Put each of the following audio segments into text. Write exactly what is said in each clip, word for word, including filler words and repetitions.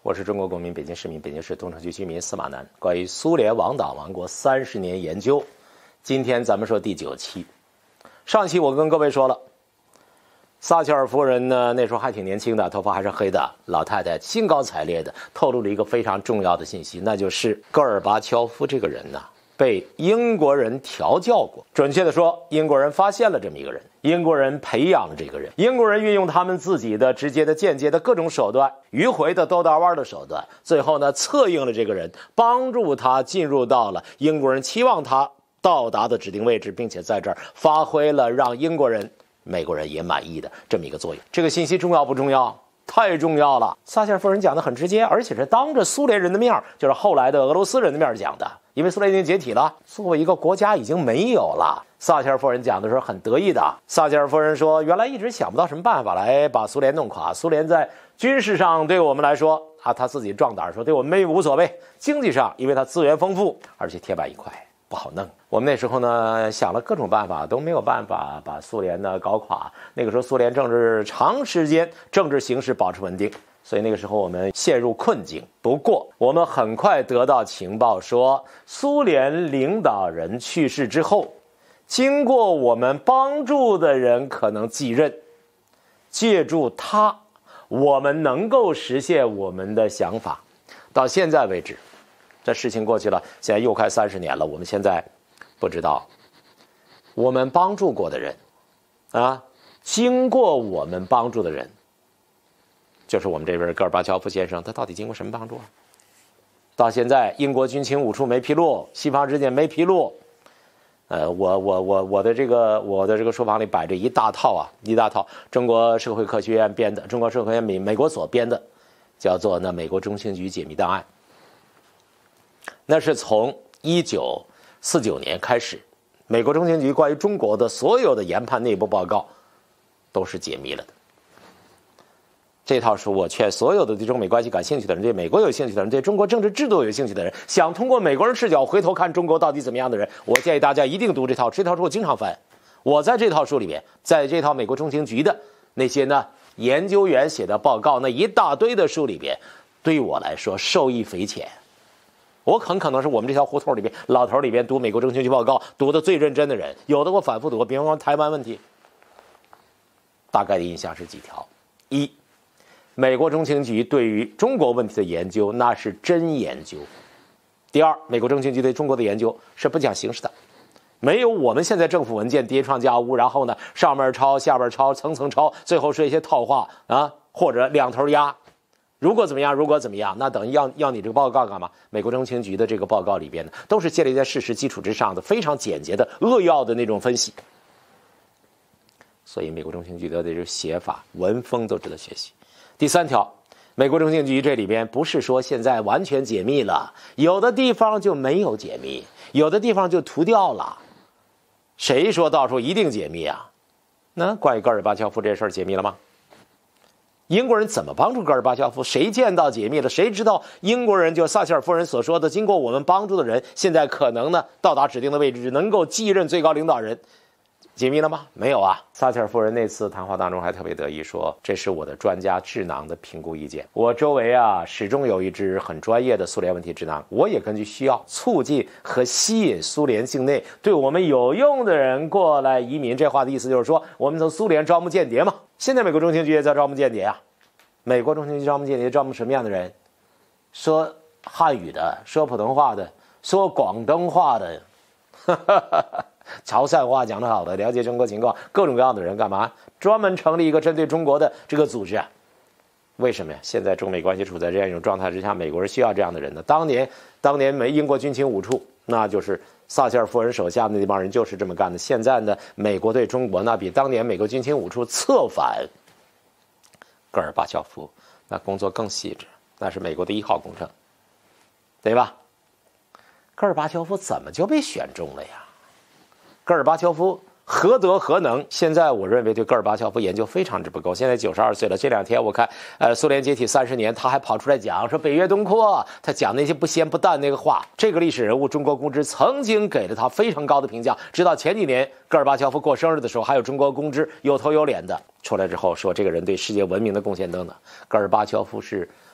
我是中国公民，北京市民，北京市东城区居民司马南。关于苏联亡党亡国三十年研究，今天咱们说第九期。上期我跟各位说了，撒切尔夫人呢，那时候还挺年轻的，头发还是黑的，老太太兴高采烈的透露了一个非常重要的信息，那就是戈尔巴乔夫这个人呢，被英国人调教过。准确的说，英国人发现了这么一个人，英国人培养了这个人，英国人运用他们自己的直接的、间接的各种手段，迂回的、兜大弯的手段，最后呢，策应了这个人，帮助他进入到了英国人期望他到达的指定位置，并且在这儿发挥了让英国人、美国人也满意的这么一个作用。这个信息重要不重要？太重要了。撒切尔夫人讲的很直接，而且是当着苏联人的面，就是后来的俄罗斯人的面讲的。因为苏联已经解体了，作为一个国家已经没有了。撒切尔夫人讲的时候很得意的。撒切尔夫人说，原来一直想不到什么办法来把苏联弄垮。苏联在军事上对我们来说啊，他自己壮胆说对我们没无所谓。经济上，因为它资源丰富，而且铁板一块，不好弄。我们那时候呢想了各种办法，都没有办法把苏联呢搞垮。那个时候苏联政治长时间政治形势保持稳定，所以那个时候我们陷入困境。不过我们很快得到情报说，苏联领导人去世之后，经过我们帮助的人可能继任，借助他，我们能够实现我们的想法。到现在为止，这事情过去了，现在又快三十年了，我们现在不知道我们帮助过的人啊，经过我们帮助的人，就是我们这边戈尔巴乔夫先生，他到底经过什么帮助啊？到现在英国军情五处没披露，西方之间没披露。呃，我我我我的这个我的这个书房里摆着一大套啊，一大套中国社会科学院编的，中国社会院美美国所编的，叫做呢美国中情局解密档案。那是从一九四九年开始，美国中情局关于中国的所有的研判内部报告都是解密了的。这套书我劝所有的对中美关系感兴趣的人，对美国有兴趣的人，对中国政治制度有兴趣的人，想通过美国人视角回头看中国到底怎么样的人，我建议大家一定读这套。这套书我经常翻，我在这套书里面，在这套美国中情局的那些呢研究员写的报告，那一大堆的书里边，对我来说受益匪浅。我很可能是我们这条胡同里边老头里边读美国中情局报告读的最认真的人，有的我反复读，比方说台湾问题，大概的印象是几条：一，美国中情局对于中国问题的研究那是真研究；第二，美国中情局对中国的研究是不讲形式的，没有我们现在政府文件叠床架屋，然后呢上面抄下边抄层层抄，最后是一些套话啊，或者两头压。如果怎么样，如果怎么样，那等于要要你这个报告干嘛？美国中情局的这个报告里边呢，都是建立在事实基础之上的，非常简洁的扼要的那种分析。所以美国中情局的这个写法文风都值得学习。第三条，美国中情局这里边不是说现在完全解密了，有的地方就没有解密，有的地方就涂掉了。谁说到时候一定解密啊？那关于戈尔巴乔夫这事儿解密了吗？英国人怎么帮助戈尔巴乔夫？谁见到解密了？谁知道英国人就撒切尔夫人所说的，经过我们帮助的人，现在可能呢到达指定的位置，能够继任最高领导人？解密了吗？没有啊。撒切尔夫人那次谈话当中还特别得意说，这是我的专家智囊的评估意见。我周围啊始终有一支很专业的苏联问题智囊，我也根据需要促进和吸引苏联境内对我们有用的人过来移民。这话的意思就是说，我们从苏联招募间谍嘛。现在美国中情局也在招募间谍啊。美国中情局招募间谍招募什么样的人？说汉语的，说普通话的，说广东话的，哈哈哈哈，潮汕话讲得好的，了解中国情况，各种各样的人干嘛？专门成立一个针对中国的这个组织啊？为什么呀？现在中美关系处在这样一种状态之下，美国人需要这样的人呢？当年，当年美英国军情五处，那就是撒切尔夫人手下的那帮人就是这么干的。现在呢，美国对中国那比当年美国军情五处策反戈尔巴乔夫，那工作更细致，那是美国的一号工程，对吧？戈尔巴乔夫怎么就被选中了呀？戈尔巴乔夫何德何能？现在我认为对戈尔巴乔夫研究非常之不够。现在九十二岁了，这两天我看，呃，苏联解体三十年，他还跑出来讲说北约东扩，他讲那些不咸不淡那个话。这个历史人物，中国公知曾经给了他非常高的评价。直到前几年戈尔巴乔夫过生日的时候，还有中国公知有头有脸的出来之后说这个人对世界文明的贡献等等。戈尔巴乔夫是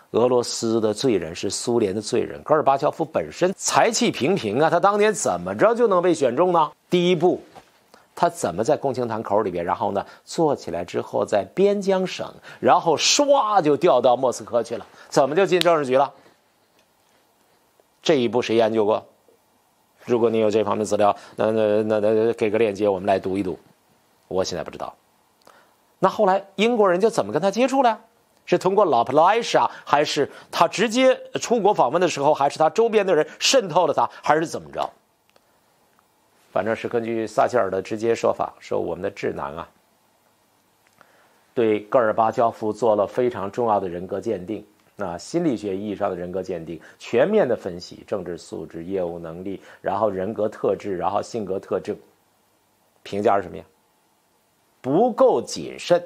俄罗斯的罪人是苏联的罪人，戈尔巴乔夫本身才气平平啊，他当年怎么着就能被选中呢？第一步，他怎么在共青堂口里边，然后呢坐起来之后在边疆省，然后唰就调到莫斯科去了，怎么就进政治局了？这一步谁研究过？如果你有这方面资料，那那那那给个链接，我们来读一读。我现在不知道。那后来英国人就怎么跟他接触了？是通过老普莱莎，还是他直接出国访问的时候，还是他周边的人渗透了他，还是怎么着？反正是根据撒切尔的直接说法，说我们的智囊啊，对戈尔巴乔夫做了非常重要的人格鉴定。那心理学意义上的人格鉴定，全面的分析政治素质、业务能力，然后人格特质，然后性格特征，评价是什么呀？不够谨慎。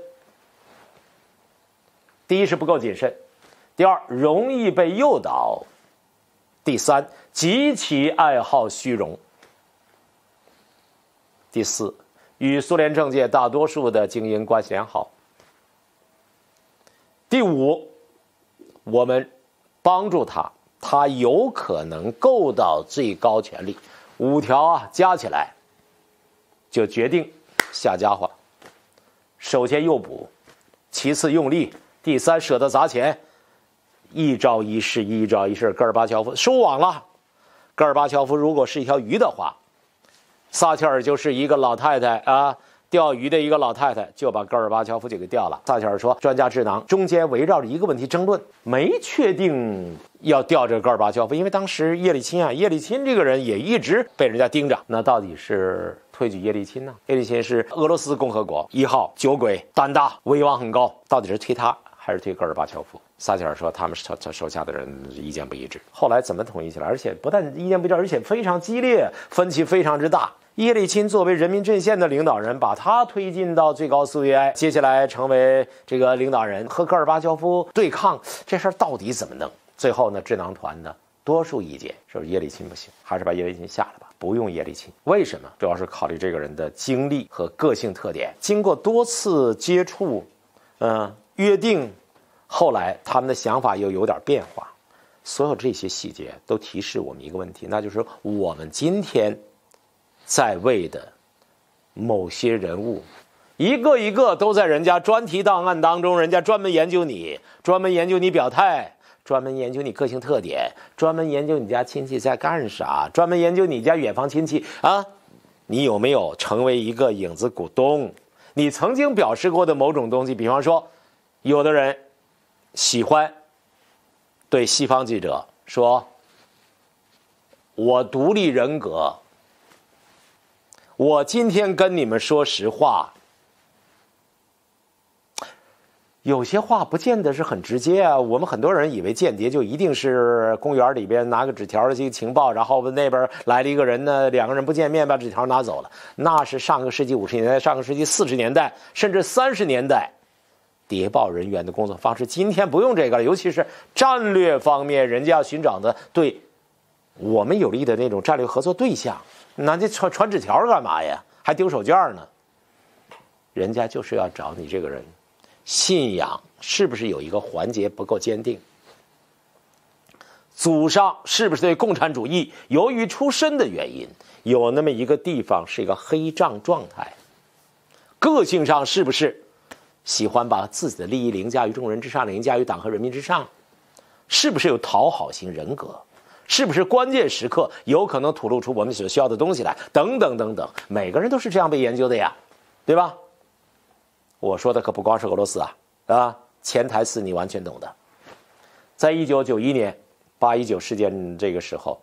第一是不够谨慎，第二容易被诱导，第三极其爱好虚荣，第四与苏联政界大多数的精英关系良好，第五我们帮助他，他有可能够到最高权力。五条啊加起来就决定下家伙了。首先诱捕，其次用力，第三舍得砸钱，一招一式，一招一式。戈尔巴乔夫收网了。戈尔巴乔夫如果是一条鱼的话，撒切尔就是一个老太太啊，钓鱼的一个老太太，就把戈尔巴乔夫就给钓了。撒切尔说，专家智囊中间围绕着一个问题争论，没确定要调这个戈尔巴乔夫，因为当时叶利钦啊，叶利钦这个人也一直被人家盯着。那到底是推举叶利钦呢？叶利钦是俄罗斯共和国一号酒鬼，胆大，威望很高，到底是推他还是推戈尔巴乔夫？撒切尔说，他们是他手下的人意见不一致。后来怎么统一起来？而且不但意见不一致，而且非常激烈，分歧非常之大。叶利钦作为人民阵线的领导人，把他推进到最高苏维埃，接下来成为这个领导人，和戈尔巴乔夫对抗，这事儿到底怎么弄？最后呢，智囊团的多数意见说叶利钦不行，还是把叶利钦下了吧，不用叶利钦。为什么？主要是考虑这个人的经历和个性特点。经过多次接触，嗯、呃，约定，后来他们的想法又有点变化。所有这些细节都提示我们一个问题，那就是我们今天在位的某些人物，一个一个都在人家专题档案当中，人家专门研究你，专门研究你表态，专门研究你个性特点，专门研究你家亲戚在干啥，专门研究你家远房亲戚啊，你有没有成为一个影子股东？你曾经表示过的某种东西，比方说，有的人喜欢对西方记者说，我独立人格，我今天跟你们说实话，有些话不见得是很直接啊。我们很多人以为间谍就一定是公园里边拿个纸条的这个情报，然后那边来了一个人呢，两个人不见面把纸条拿走了。那是上个世纪五十年代、上个世纪四十年代，甚至三十年代谍报人员的工作方式。今天不用这个了，尤其是战略方面，人家要寻找的对我们有利的那种战略合作对象。那这传传纸条干嘛呀？还丢手绢呢？人家就是要找你这个人，信仰是不是有一个环节不够坚定？祖上是不是对共产主义由于出身的原因，有那么一个地方是一个黑障状态？个性上是不是喜欢把自己的利益凌驾于众人之上，凌驾于党和人民之上？是不是有讨好型人格？是不是关键时刻有可能吐露出我们所需要的东西来？等等等等，每个人都是这样被研究的呀，对吧？我说的可不光是俄罗斯啊，啊，潜台词你完全懂的。在一九九一年八一九事件这个时候，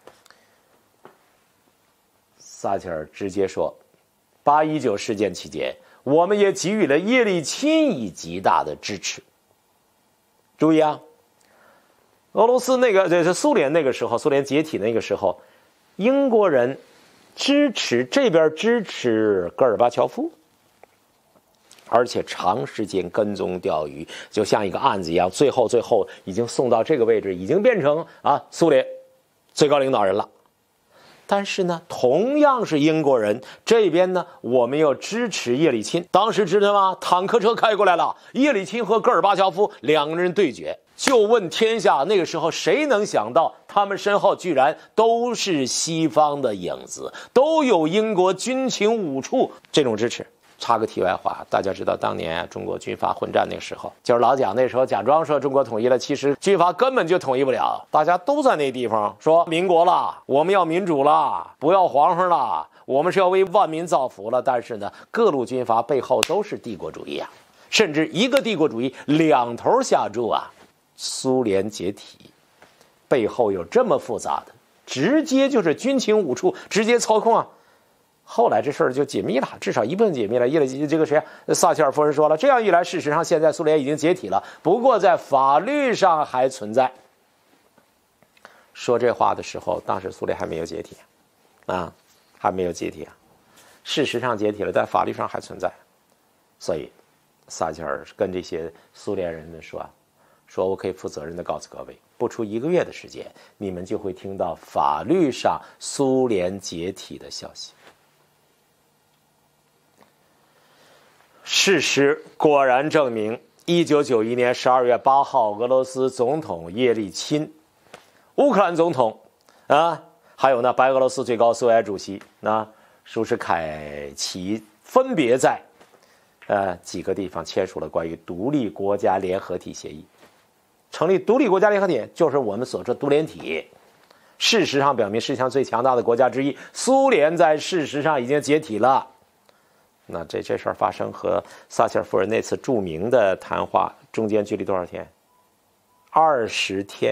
撒切尔直接说，八一九事件期间，我们也给予了叶利钦以极大的支持。注意啊，俄罗斯那个这是苏联那个时候，苏联解体那个时候，英国人支持这边支持戈尔巴乔夫，而且长时间跟踪钓鱼，就像一个案子一样，最后最后已经送到这个位置，已经变成啊苏联最高领导人了。但是呢，同样是英国人，这边呢我们要支持叶利钦。当时知道吗？坦克车开过来了，叶利钦和戈尔巴乔夫两个人对决。 就问天下，那个时候谁能想到，他们身后居然都是西方的影子，都有英国军情五处这种支持。插个题外话，大家知道当年啊，中国军阀混战那个时候，就是老蒋那时候假装说中国统一了，其实军阀根本就统一不了，大家都在那地方说民国了，我们要民主了，不要皇上了，我们是要为万民造福了。但是呢，各路军阀背后都是帝国主义啊，甚至一个帝国主义两头下注啊。苏联解体背后有这么复杂的，直接就是军情五处直接操控啊。后来这事儿就解密了，至少一部分解密了。叶利这个谁，撒切尔夫人说了，这样一来，事实上现在苏联已经解体了，不过在法律上还存在。说这话的时候，当时苏联还没有解体啊，还没有解体啊。事实上解体了，但法律上还存在。所以撒切尔跟这些苏联人们说啊，说我可以负责任的告诉各位，不出一个月的时间，你们就会听到法律上苏联解体的消息。事实果然证明，一九九一年十二月八号，俄罗斯总统叶利钦、乌克兰总统啊，还有呢白俄罗斯最高苏维埃主席啊舒斯凯奇，分别在呃几个地方签署了关于独立国家联合体协议。成立独立国家联合体，就是我们所说独联体。事实上表明，世界上最强大的国家之一苏联在事实上已经解体了。那这这事儿发生和撒切尔夫人那次著名的谈话中间距离多少天？二十天。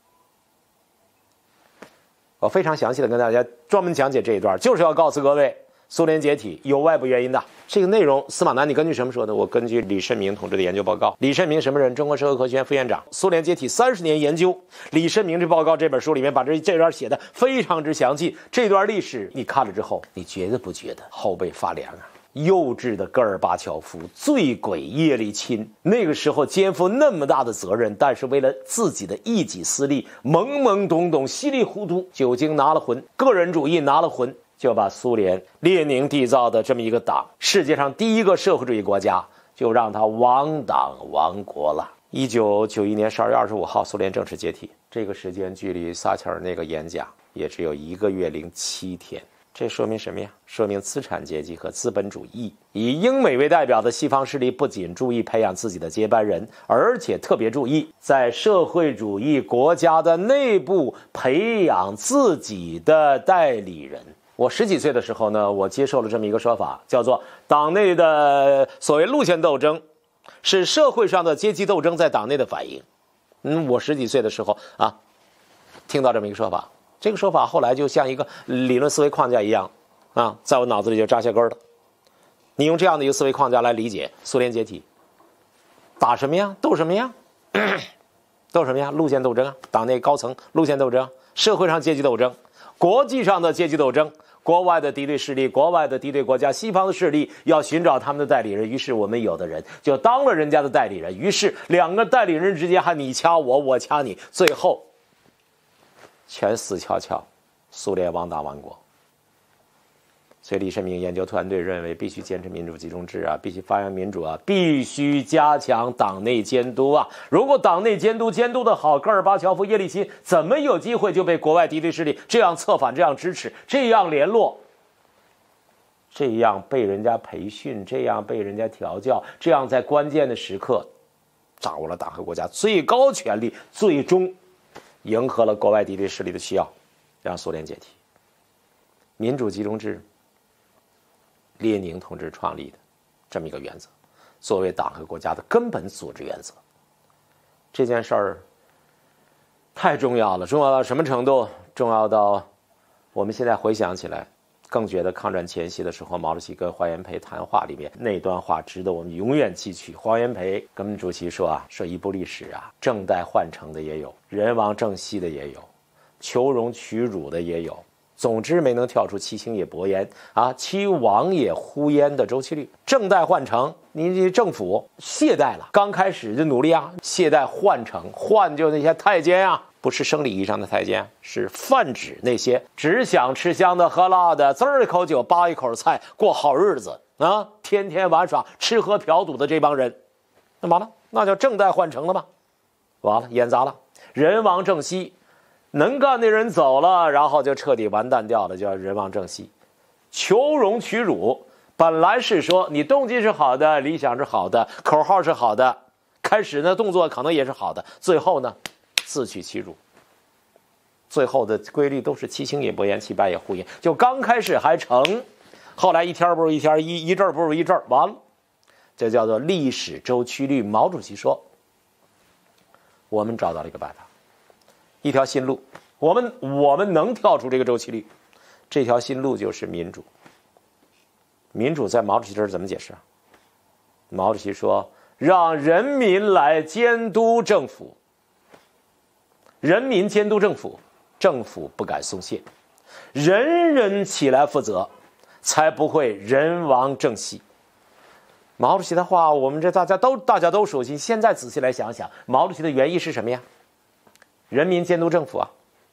我非常详细的跟大家专门讲解这一段，就是要告诉各位，苏联解体有外部原因的。这个内容，司马南，你根据什么说的？我根据李慎明同志的研究报告。李慎明什么人？中国社会科学院副院长，苏联解体三十年研究。李慎明这报告这本书里面把这这段写的非常之详细。这段历史你看了之后，你觉得不觉得后背发凉啊？幼稚的戈尔巴乔夫，醉鬼叶利钦，那个时候肩负那么大的责任，但是为了自己的一己私利，懵懵懂懂，稀里糊涂，酒精拿了魂，个人主义拿了魂，就把苏联列宁缔造的这么一个党，世界上第一个社会主义国家，就让他亡党亡国了。一九九一年十二月二十五号，苏联正式解体，这个时间距离撒切尔那个演讲也只有一个月零七天。这说明什么呀？说明资产阶级和资本主义以英美为代表的西方势力不仅注意培养自己的接班人，而且特别注意在社会主义国家的内部培养自己的代理人。我十几岁的时候呢，我接受了这么一个说法，叫做党内的所谓路线斗争是社会上的阶级斗争在党内的反应。嗯，我十几岁的时候啊，听到这么一个说法。这个说法后来就像一个理论思维框架一样啊，在我脑子里就扎下根了。你用这样的一个思维框架来理解苏联解体，打什么呀？斗什么呀？斗什么呀？路线斗争啊，党内高层路线斗争，社会上阶级斗争，国际上的阶级斗争，国外的敌对势力，国外的敌对国家，西方的势力要寻找他们的代理人，于是我们有的人就当了人家的代理人，于是两个代理人之间还你掐我，我掐你，最后全死翘翘，苏联亡党亡国。所以李慎明研究团队认为，必须坚持民主集中制啊，必须发扬民主啊，必须加强党内监督啊。如果党内监督监督的好，戈尔巴乔夫、叶利钦怎么有机会就被国外敌对势力这样策反、这样支持、这样联络、这样被人家培训、这样被人家调教、这样在关键的时刻掌握了党和国家最高权力，最终迎合了国外敌对势力的需要，让苏联解体。民主集中制，列宁同志创立的这么一个原则，作为党和国家的根本组织原则。这件事儿太重要了，重要到什么程度？重要到我们现在回想起来，更觉得抗战前夕的时候，毛主席跟黄炎培谈话里面那段话值得我们永远记取。黄炎培跟主席说啊，说一部历史啊，正待换成的也有，人亡政息的也有，求荣取辱的也有，总之没能跳出其兴也勃焉啊，其亡也忽焉的周期率。正待换成，你政府懈怠了，刚开始就努力啊，懈怠换成，换就那些太监啊，不是生理意义上的太监，是泛指那些只想吃香的喝辣的，滋儿一口酒扒一口菜过好日子啊，天天玩耍吃喝嫖赌的这帮人。那完了，那叫正待换成了吗？ 完了，演砸了，人亡政息，能干的人走了，然后就彻底完蛋掉了，叫人亡政息。求荣取辱，本来是说你动机是好的，理想是好的，口号是好的，开始呢动作可能也是好的，最后呢自取其辱。最后的规律都是其兴也勃焉，其败也互焉。就刚开始还成，后来一天不如一天，一一阵不如一阵，完了，这叫做历史周期律。毛主席说，我们找到了一个办法，一条新路，我们我们能跳出这个周期律，这条新路就是民主。民主在毛主席这儿怎么解释啊？毛主席说，让人民来监督政府，人民监督政府，政府不敢松懈，人人起来负责，才不会人亡政息。毛主席的话，我们这大家都大家都熟悉。现在仔细来想想，毛主席的原意是什么呀？人民监督政府啊，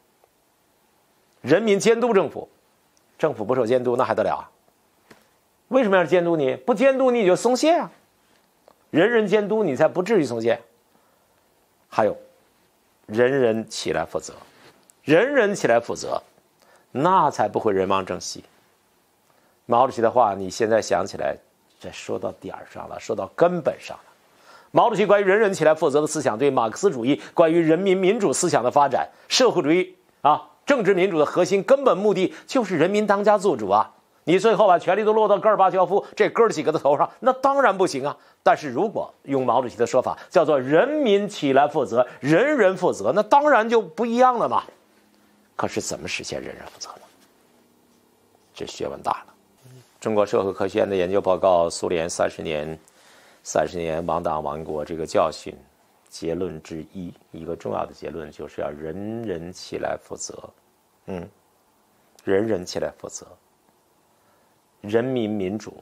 人民监督政府，政府不受监督那还得了啊？为什么要监督你？不监督你你就松懈啊，人人监督你才不至于松懈。还有，人人起来负责，人人起来负责，那才不会人亡政息。毛主席的话，你现在想起来，这说到点儿上了，说到根本上了。毛主席关于人人起来负责的思想，对马克思主义关于人民民主思想的发展，社会主义啊，政治民主的核心根本目的就是人民当家做主啊。你最后把权力都落到戈尔巴乔夫这哥儿几个的头上，那当然不行啊。但是如果用毛主席的说法叫做人民起来负责，人人负责，那当然就不一样了嘛。可是怎么实现人人负责呢？这学问大了。中国社会科学院的研究报告《苏联三十年三十年亡党亡国》这个教训结论之一，一个重要的结论就是要人人起来负责。嗯，人人起来负责。人民民主，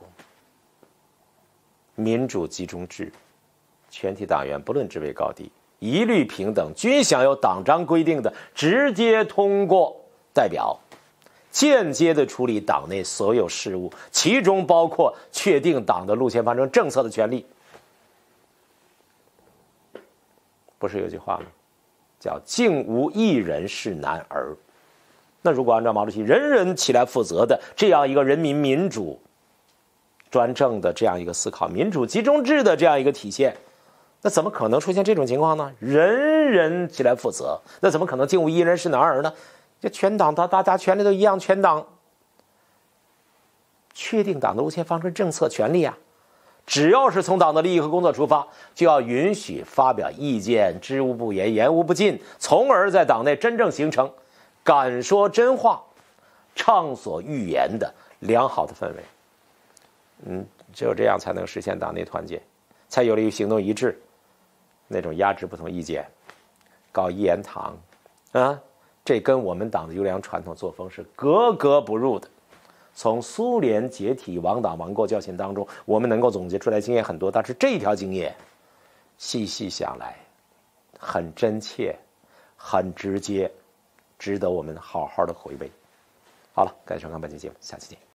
民主集中制，全体党员不论职位高低，一律平等，均享有党章规定的直接通过代表，间接的处理党内所有事务，其中包括确定党的路线方针政策的权利。不是有句话吗？叫竟无一人是男儿。那如果按照毛主席人人起来负责的这样一个人民民主专政的这样一个思考，民主集中制的这样一个体现，那怎么可能出现这种情况呢？人人起来负责，那怎么可能竟无一人是男儿呢？这全党大大家权力都一样，全党确定党的路线方针政策权利啊。只要是从党的利益和工作出发，就要允许发表意见，知无不言，言无不尽，从而在党内真正形成敢说真话、畅所欲言的良好的氛围。嗯，只有这样才能实现党内团结，才有利于行动一致。那种压制不同意见、搞一言堂啊，这跟我们党的优良传统作风是格格不入的。从苏联解体、亡党亡国教训当中，我们能够总结出来经验很多，但是这条经验，细细想来，很真切，很直接，值得我们好好的回味。好了，感谢收看本期节目，下期见。